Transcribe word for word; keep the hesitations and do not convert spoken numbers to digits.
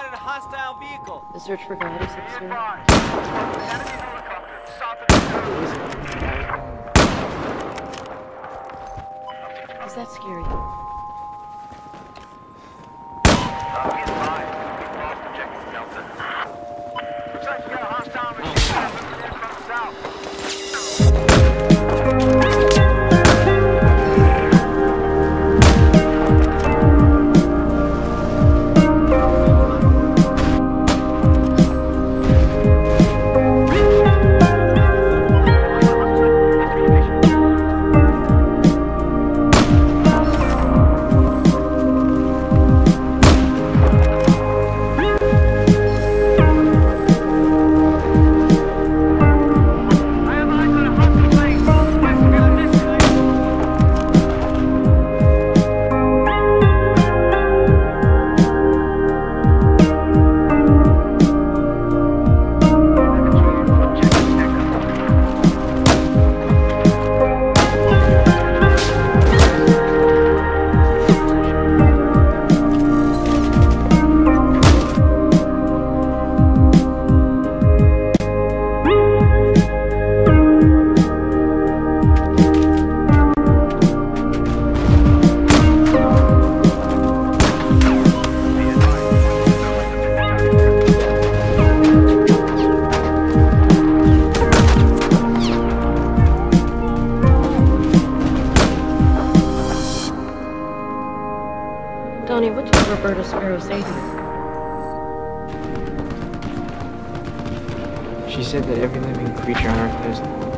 spotted a hostile vehicle. The search for God is absurd. Is that scary? Looks like you got a hostile machine from the south. Donnie, what did Roberta Sparrow say to you? She said that every living creature on Earth has